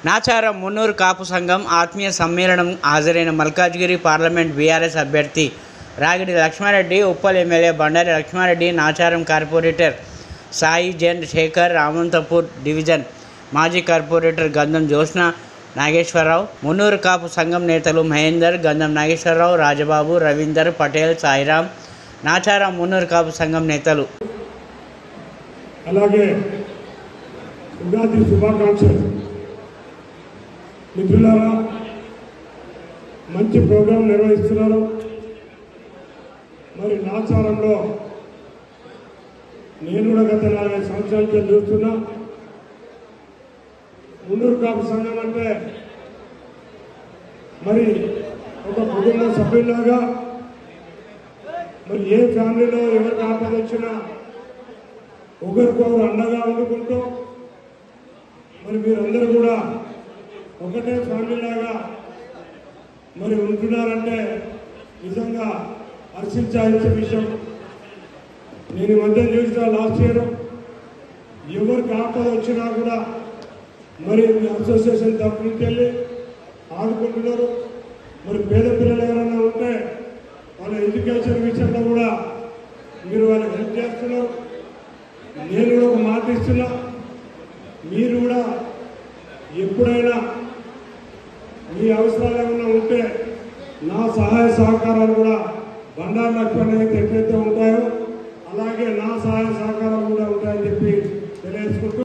నాచారం మున్నూరు కాపు సంఘం ఆత్మీయ సమ్మేళనం హాజరైన మల్కాజ్గిరి పార్లమెంట్ బీఆర్ఎస్ అభ్యర్థి Ragidi Lakshma Reddy, Uppal MLA Bandari Lakshma Reddy, Nacharam corporator Sai Jen Shekhar, Ramanthapur division మాజీ కార్పొరేటర్ గంధం జ్యోత్స్న నాగేశ్వరరావు, మున్నూరు కాపు సంఘం నేతలు మహేందర్, గంధం నాగేశ్వరరావు, రాజబాబు, రవీందర్, పటేల్, సాయిరాం, నాచారం మున్నూరు కాపు సంఘం నేతలు. అలాగే ఉగాది శుభాకాంక్షలు. మిత్రులారా, మంచి ప్రోగ్రాం నిర్వహిస్తున్నారు. మరి నాచారంలో నేను కూడా గత 40 సంవత్సరాలకి చూస్తున్నా. మున్నూరు కాపు సంఘం అంటే మరి ఒక కుటుంబ సభ్యులాగా, మరి ఏ ఫ్యామిలీలో ఎవరికి ఆపద వచ్చినా ఒకరికొకరు అండగా వండుకుంటూ మరి మీరందరూ కూడా ఒకటే ఫ్యామిలీ లాగా మరి ఉంటున్నారంటే నిజంగా హర్షించాల్సిన విషయం. నేను ఈ మధ్య చూసిన లాస్ట్ ఇయర్ ఎవరికి ఆపద వచ్చినా కూడా మరి అసోసియేషన్ తరఫునికి వెళ్ళి ఆదుకుంటున్నారు. మరి పేద పిల్లలు ఎవరైనా ఉంటే వాళ్ళ ఎడ్యుకేషన్ విషయంలో కూడా మీరు వాళ్ళకి హెల్ప్ చేస్తున్నారు. నేను కూడా ఒక మాట ఇస్తున్నా, మీరు కూడా ఎప్పుడైనా మీ అవసరాలు ఏమైనా ఉంటే నా సహాయ సహకారాలు కూడా బండారు లక్ష్మణ్ ఎట్లయితే ఉంటాయో అలాగే నా సహాయ సహకారాలు కూడా ఉంటాయని చెప్పి తెలియజేసుకుంటూ